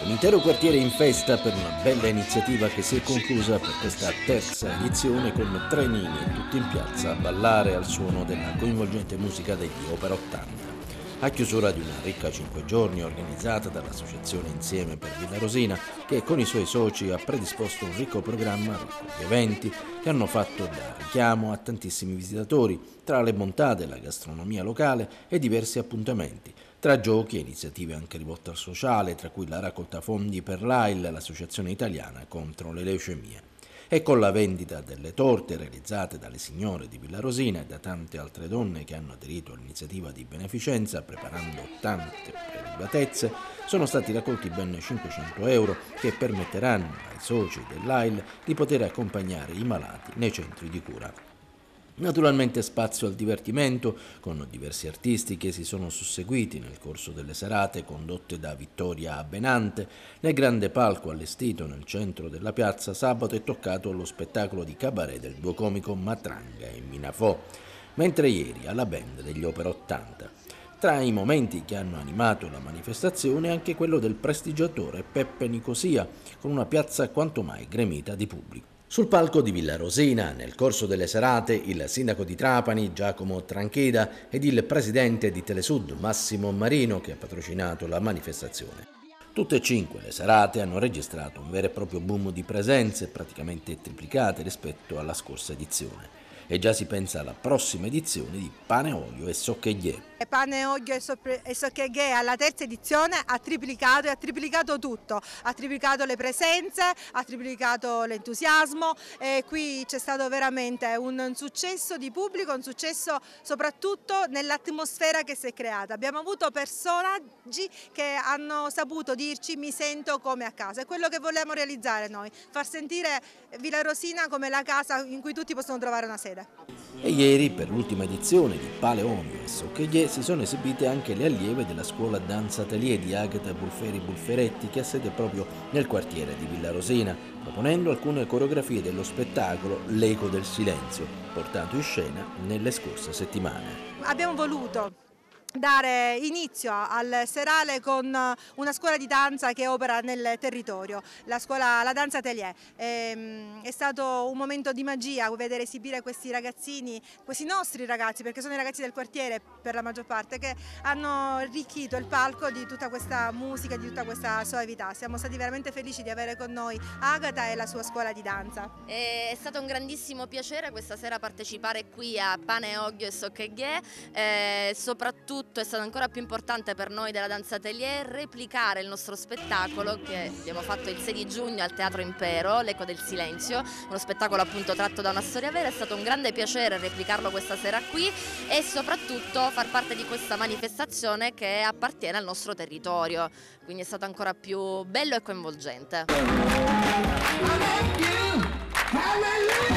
Un intero quartiere in festa per una bella iniziativa che si è conclusa per questa terza edizione con 3 nini tutti in piazza a ballare al suono della coinvolgente musica degli Opera 80. A chiusura di una ricca 5 giorni organizzata dall'associazione Insieme per Villarosina, che con i suoi soci ha predisposto un ricco programma ricco di eventi che hanno fatto da richiamo a tantissimi visitatori, tra le bontà della gastronomia locale e diversi appuntamenti, tra giochi e iniziative anche rivolte al sociale, tra cui la raccolta fondi per l'AIL, l'Associazione Italiana contro le Leucemie. E con la vendita delle torte realizzate dalle signore di Villarosina e da tante altre donne che hanno aderito all'iniziativa di beneficenza preparando tante prelibatezze, sono stati raccolti ben 500 euro che permetteranno ai soci dell'AIL di poter accompagnare i malati nei centri di cura. Naturalmente spazio al divertimento, con diversi artisti che si sono susseguiti nel corso delle serate condotte da Vittoria Abenante. Nel grande palco allestito nel centro della piazza sabato è toccato lo spettacolo di cabaret del duocomico Matranga e Minafò, mentre ieri alla band degli Opera 80. Tra i momenti che hanno animato la manifestazione anche quello del prestigiatore Peppe Nicosia, con una piazza quanto mai gremita di pubblico. Sul palco di Villarosina, nel corso delle serate, il sindaco di Trapani, Giacomo Tranchida, ed il presidente di Telesud, Massimo Marino, che ha patrocinato la manifestazione. Tutte e 5 le serate hanno registrato un vero e proprio boom di presenze, praticamente triplicate rispetto alla scorsa edizione. E già si pensa alla prossima edizione di Pane, Olio e Soccheghie. Pane, Olio e Soccheghie alla terza edizione ha triplicato tutto, ha triplicato le presenze, ha triplicato l'entusiasmo e qui c'è stato veramente un successo di pubblico, un successo soprattutto nell'atmosfera che si è creata. Abbiamo avuto personaggi che hanno saputo dirci mi sento come a casa, è quello che vogliamo realizzare noi, far sentire Villarosina come la casa in cui tutti possono trovare una sede. E ieri, per l'ultima edizione di Pane, Olio e Soccheghie, si sono esibite anche le allieve della scuola Danza Atelier di Agata Bulferi-Bulferetti, che ha sede proprio nel quartiere di Villarosina, proponendo alcune coreografie dello spettacolo L'Eco del Silenzio, portato in scena nelle scorse settimane. Abbiamo voluto dare inizio al serale con una scuola di danza che opera nel territorio, la Danza Atelier. È stato un momento di magia vedere esibire questi ragazzini, questi nostri ragazzi, perché sono i ragazzi del quartiere per la maggior parte, che hanno arricchito il palco di tutta questa musica, di tutta questa soavità. Siamo stati veramente felici di avere con noi Agata e la sua scuola di danza. È stato un grandissimo piacere questa sera partecipare qui a Pane, Olio e Soccheghie, soprattutto è stato ancora più importante per noi della Danza Atelier replicare il nostro spettacolo che abbiamo fatto il 6 di giugno al Teatro Impero, L'Eco del Silenzio, uno spettacolo appunto tratto da una storia vera. È stato un grande piacere replicarlo questa sera qui e soprattutto far parte di questa manifestazione che appartiene al nostro territorio, quindi è stato ancora più bello e coinvolgente.